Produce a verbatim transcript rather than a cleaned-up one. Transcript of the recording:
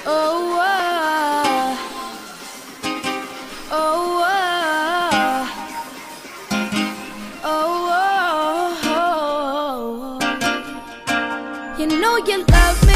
Oh, oh, oh, oh, oh, oh. You know you love me.